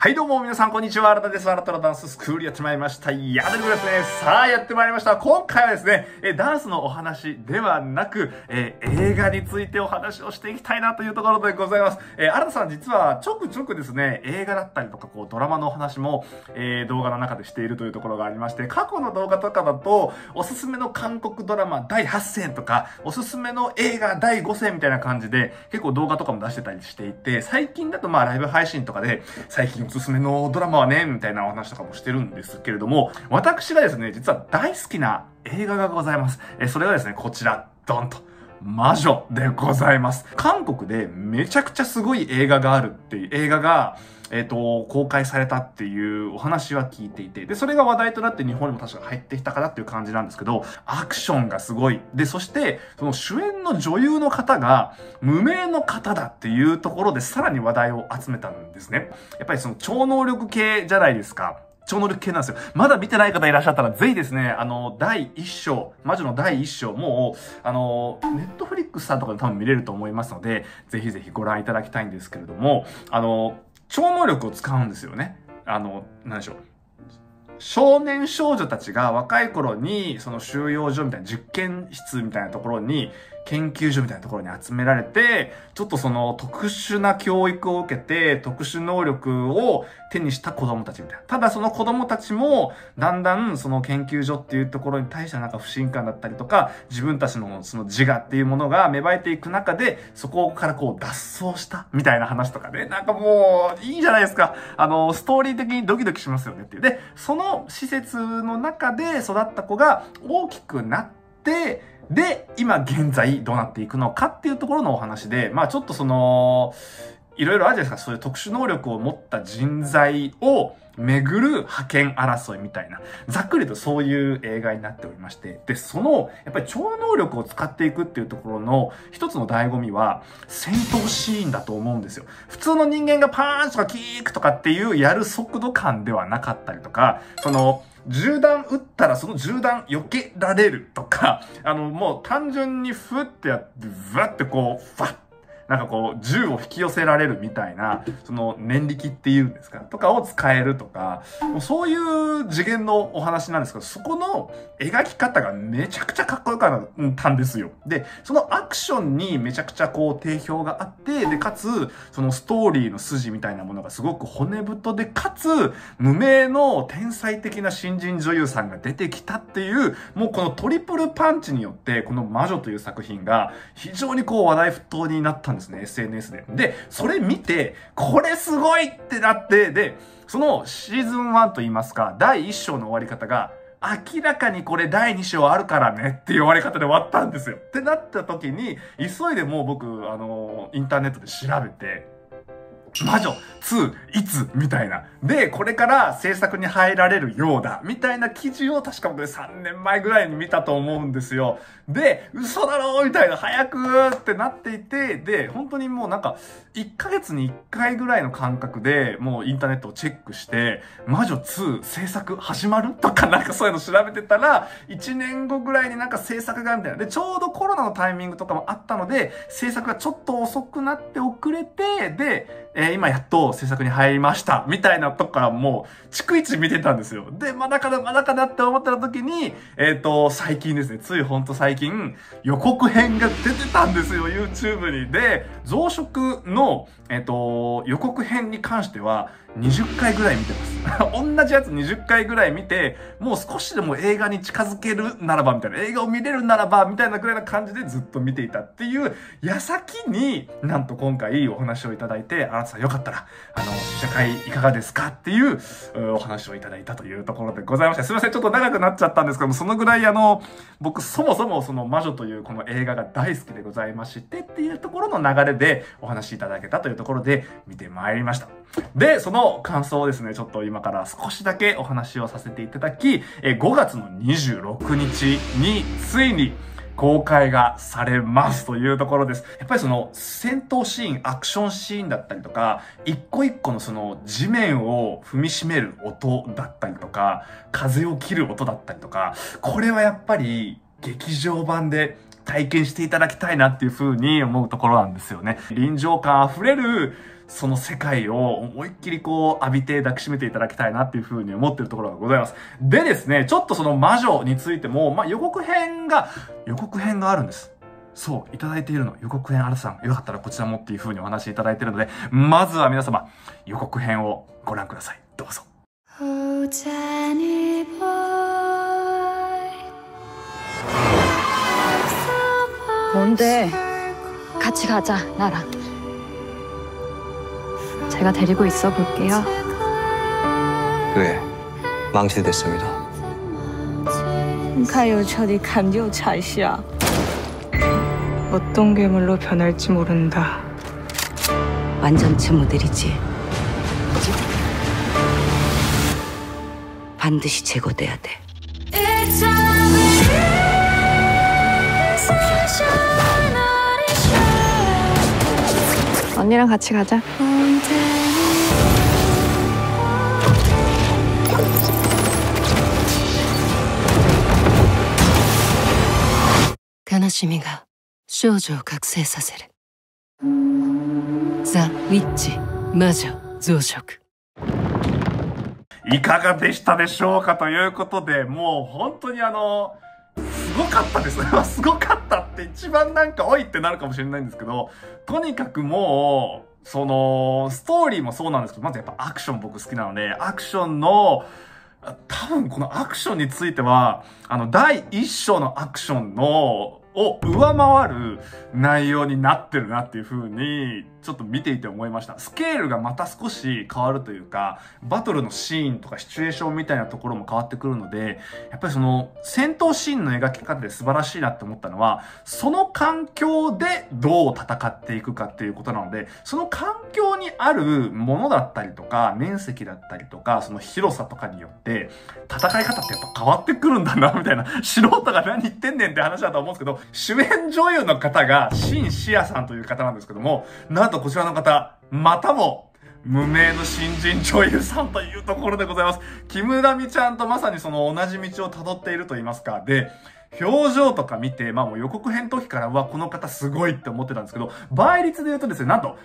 はいどうも皆さんこんにちは、新田です。新たなダンススクールやってまいりました。やってるですね。さあやってまいりました。今回はですね、ダンスのお話ではなく、映画についてお話をしていきたいなというところでございます。新田さん実はちょくちょくですね、映画だったりとかドラマのお話も、動画の中でしているというところがありまして、過去の動画とかだと、おすすめの韓国ドラマ第8戦とか、おすすめの映画第5戦みたいな感じで、結構動画とかも出してたりしていて、最近だとライブ配信とかで、最近おすすめのドラマはね、みたいなお話とかもしてるんですけれども、私がですね、実は大好きな映画がございます。それがですね、こちら、ドンと。魔女でございます。韓国でめちゃくちゃすごい映画があるっていう映画が、公開されたっていうお話は聞いていて、で、それが話題となって日本にも確か入ってきたかなっていう感じなんですけど、アクションがすごい。で、そして、その主演の女優の方が無名の方だっていうところでさらに話題を集めたんですね。やっぱりその超能力系じゃないですか。超能力系なんですよ。まだ見てない方いらっしゃったら、ぜひですね、第一章、魔女の第一章、もう、ネットフリックスさんとかで多分見れると思いますので、ぜひぜひご覧いただきたいんですけれども、超能力を使うんですよね。なんでしょう。少年少女たちが若い頃に、その収容所みたいな実験室みたいなところに、研究所みたいなところに集められて、ちょっとその特殊な教育を受けて、特殊能力を手にした子供たちみたいな。ただその子供たちも、だんだんその研究所っていうところに対して不信感だったりとか、自分たちのその自我っていうものが芽生えていく中で、そこから脱走したみたいな話とかね。もう、いいじゃないですか。ストーリー的にドキドキしますよねっていう。で、その施設の中で育った子が大きくなって、で、今現在どうなっていくのかっていうところのお話で、ちょっといろいろあるじゃないですか。そういう特殊能力を持った人材を巡る覇権争いみたいな。ざっくりとそういう映画になっておりまして。で、やっぱり超能力を使っていくっていうところの一つの醍醐味は、戦闘シーンだと思うんですよ。普通の人間がパーンとかキークとかっていうやる速度感ではなかったりとか、銃弾撃ったらその銃弾避けられるとか、もう単純にフッてやって、ブワッてファッ銃を引き寄せられるみたいな、念力っていうんですかとかを使えるとか、そういう次元のお話なんですけど、そこの描き方がめちゃくちゃかっこよかったんですよ。で、そのアクションにめちゃくちゃ定評があって、で、かつ、そのストーリーの筋みたいなものがすごく骨太で、かつ、無名の天才的な新人女優さんが出てきたっていう、もうこのトリプルパンチによって、この魔女という作品が非常に話題沸騰になったんですね、SNS で。で、それ見て、これすごいってなって、で、そのシーズン1と言いますか、第1章の終わり方が、明らかにこれ第2章あるからねっていう終わり方で終わったんですよ。ってなった時に、急いでもう僕、インターネットで調べて、魔女2いつみたいな。で、これから制作に入られるようだ。みたいな記事を確か僕3年前ぐらいに見たと思うんですよ。で、嘘だろみたいな、早くってなっていて、で、本当にもう1ヶ月に1回ぐらいの感覚でもうインターネットをチェックして、魔女2制作始まるとかそういうの調べてたら、1年後ぐらいに制作がみたいな。で、ちょうどコロナのタイミングとかもあったので、制作がちょっと遅くなって遅れて、で、今やっと制作に入りました。みたいなとこからもう、逐一見てたんですよ。で、まだかなって思った時に、最近ですね、ついほんと最近、予告編が出てたんですよ、YouTube に。で、増殖の、予告編に関しては、20回ぐらい見てます。同じやつ20回ぐらい見て、もう少しでも映画に近づけるならば、みたいな、映画を見れるならば、みたいなぐらいな感じでずっと見ていたっていう、矢先になんと今回お話をいただいて、あなたさんよかったら、試写会いかがですかっていうお話をいただいたというところでございまして、すいません、ちょっと長くなっちゃったんですけども、そのぐらい僕そもそもその魔女というこの映画が大好きでございましてっていうところの流れでお話しいただけたというところで見てまいりました。で、その感想をですね、ちょっと今から少しだけお話をさせていただき、5月の26日についに公開がされますというところです。やっぱり戦闘シーン、アクションシーンだったりとか、一個一個の地面を踏みしめる音だったりとか、風を切る音だったりとか、これはやっぱり劇場版で体験していただきたいなっていう風に思うところなんですよね。臨場感あふれるその世界を思いっきりこう浴びて抱きしめていただきたいなっていうふうに思ってるところがございます。でですね、ちょっとその魔女についても、予告編があるんです。そう、いただいているの。予告編、新さん、よかったらこちらもっていう風にお話しいただいているので、まずは皆様、予告編をご覧ください。どうぞ。 뭔데? 같이 가자, 나랑. 제가 데리고 있어 볼게요. 왜? 망실됐습니다. 你看有저리 감정 차시야. 어떤 괴물로 변할지 모른다. 완전체 모델이지. 반드시 제거돼야 돼. 언니랑 같이 가자. 悲しみが少女を覚醒させる。ザ・ウィッチ魔女増殖。 いかがでしたでしょうかということで、もう本当にすごかったです。すごかったって一番なんかおいってなるかもしれないんですけど、とにかくもう、その、ストーリーもそうなんですけど、まずやっぱアクション僕好きなので、アクションの、多分このアクションについては、第一章のアクションの、を上回る内容になってるなっていう風に、ちょっと見ていて思いました。スケールがまた少し変わるというか、バトルのシーンとかシチュエーションみたいなところも変わってくるので、やっぱりその戦闘シーンの描き方で素晴らしいなって思ったのは、その環境でどう戦っていくかっていうことなので、その環境にあるものだったりとか、面積だったりとか、その広さとかによって、戦い方ってやっぱ変わってくるんだな、みたいな。素人が何言ってんねんって話だと思うんですけど、主演女優の方が、シン・シアさんという方なんですけども、なんとこちらの方、またも、無名の新人女優さんというところでございます。キムラミちゃんとまさにその同じ道を辿っていると言いますか。で、表情とか見て、もう予告編の時からはこの方すごいって思ってたんですけど、倍率で言うとですね、なんと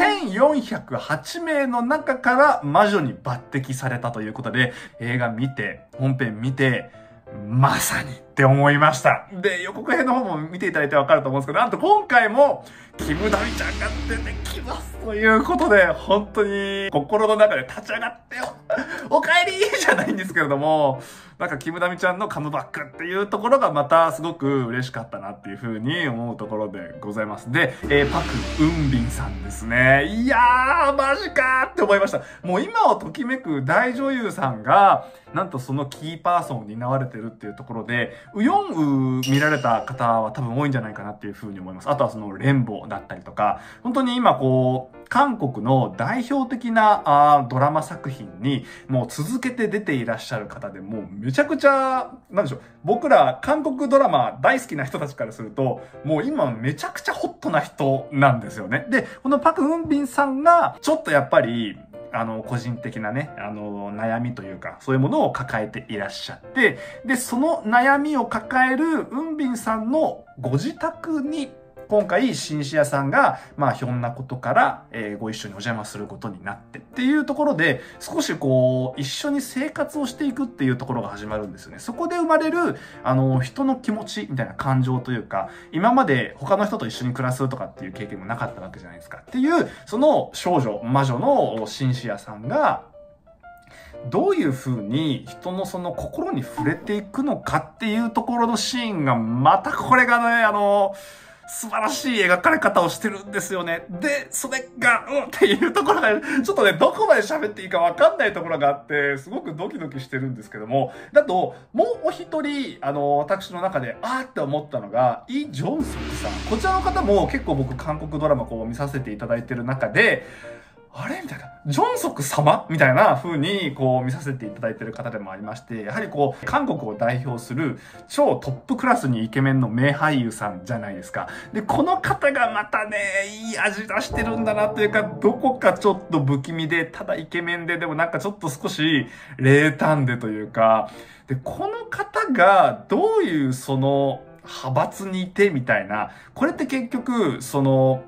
1408名の中から魔女に抜擢されたということで、映画見て、本編見て、まさにって思いました。で、予告編の方も見ていただいてわかると思うんですけど、なんと今回も、キムダミちゃんが出てきますということで、本当に心の中で立ち上がってよお帰りじゃないんですけれども、なんかキムダミちゃんのカムバックっていうところがまたすごく嬉しかったなっていう風に思うところでございます。で、パク・ウンビンさんですね。いやー、マジかーって思いました。もう今をときめく大女優さんが、なんとそのキーパーソンを担われてるっていうところで、ウヨンウ見られた方は多分多いんじゃないかなっていう風に思います。あとはそのレンボだったりとか、本当に今こう、韓国の代表的なドラマ作品にもう続けて出ていらっしゃる方でもうめちゃくちゃ、なんでしょう、僕ら韓国ドラマ大好きな人たちからすると、もう今めちゃくちゃホットな人なんですよね。で、このパク・ウンビンさんがちょっとやっぱり、個人的なね、悩みというか、そういうものを抱えていらっしゃって、で、その悩みを抱えるウンビンさんのご自宅に、今回、シンシアさんが、ひょんなことから、ご一緒にお邪魔することになってっていうところで、少しこう、一緒に生活をしていくっていうところが始まるんですよね。そこで生まれる、人の気持ちみたいな感情というか、今まで他の人と一緒に暮らすとかっていう経験もなかったわけじゃないですか。っていう、その魔女のシンシアさんが、どういう風に人のその心に触れていくのかっていうところのシーンが、またこれがね、素晴らしい描かれ方をしてるんですよね。で、それが、っていうところが、ちょっとね、どこまで喋っていいかわかんないところがあって、すごくドキドキしてるんですけども、だと、もうお一人、私の中で、って思ったのが、イ・ジョンソクさん。こちらの方も結構僕、韓国ドラマこう見させていただいてる中で、あれみたいな。ジョンソク様みたいな風にこう見させていただいている方でもありまして、やはりこう、韓国を代表する超トップクラスにイケメンの名俳優さんじゃないですか。で、この方がまたね、いい味出してるんだなというか、どこかちょっと不気味で、ただイケメンで、でもなんかちょっと少し冷淡でというか、で、この方がどういうその派閥にいてみたいな、これって結局、その、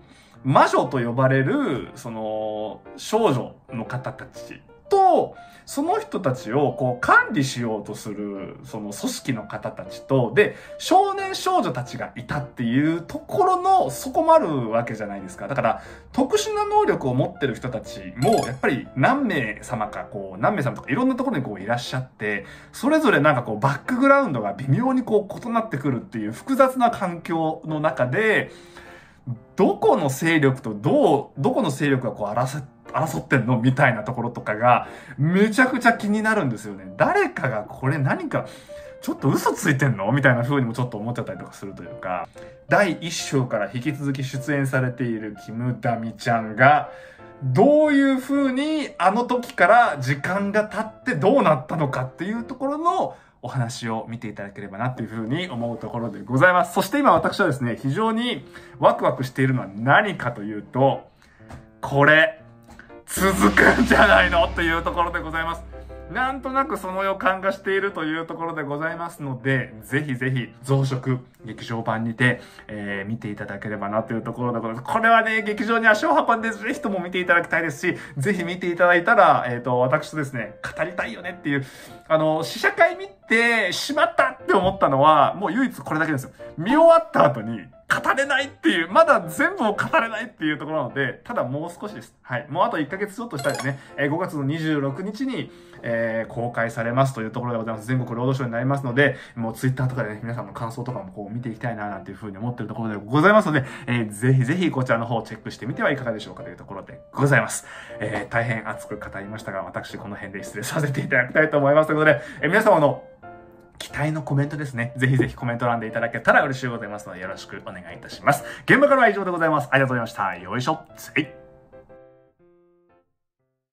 魔女と呼ばれる、その、少女の方たちと、その人たちをこう管理しようとする、その組織の方たちと、で、少年少女たちがいたっていうところの、そこもあるわけじゃないですか。だから、特殊な能力を持ってる人たちも、やっぱり何名様か、何名様とかいろんなところにいらっしゃって、それぞれバックグラウンドが微妙に異なってくるっていう複雑な環境の中で、どこの勢力とどこの勢力が争ってんのみたいなところとかが、めちゃくちゃ気になるんですよね。誰かがこれ何か、ちょっと嘘ついてんのみたいな風にもちょっと思っちゃったりとかするというか、第1章から引き続き出演されているキムダミちゃんが、どういう風にあの時から時間が経ってどうなったのかっていうところのお話を見ていただければなっていう風に思うところでございます。そして今私はですね、非常にワクワクしているのは何かというと、これ、続くんじゃないのっていうところでございます。なんとなくその予感がしているというところでございますので、ぜひぜひ増殖劇場版にて、見ていただければなというところでございます。これはね、劇場に足を運んでぜひとも見ていただきたいですし、ぜひ見ていただいたら、私とですね、語りたいよねっていう、試写会見てしまったって思ったのは、もう唯一これだけですよ。見終わった後に、語れないっていう、まだ全部を語れないっていうところなので、ただもう少しです。はい。もうあと1ヶ月ちょっとしたらですね、5月の26日に、公開されますというところでございます。全国ロードショーになりますので、もうツイッターとかでね、皆さんの感想とかも見ていきたいななんていうふうに思っているところでございますので、ぜひぜひこちらの方をチェックしてみてはいかがでしょうかというところでございます。大変熱く語りましたが、私この辺で失礼させていただきたいと思いますということで、皆様の期待のコメントですね。ぜひぜひコメント欄でいただけたら嬉しいございますのでよろしくお願いいたします。現場からは以上でございます。ありがとうございました。よいしょ。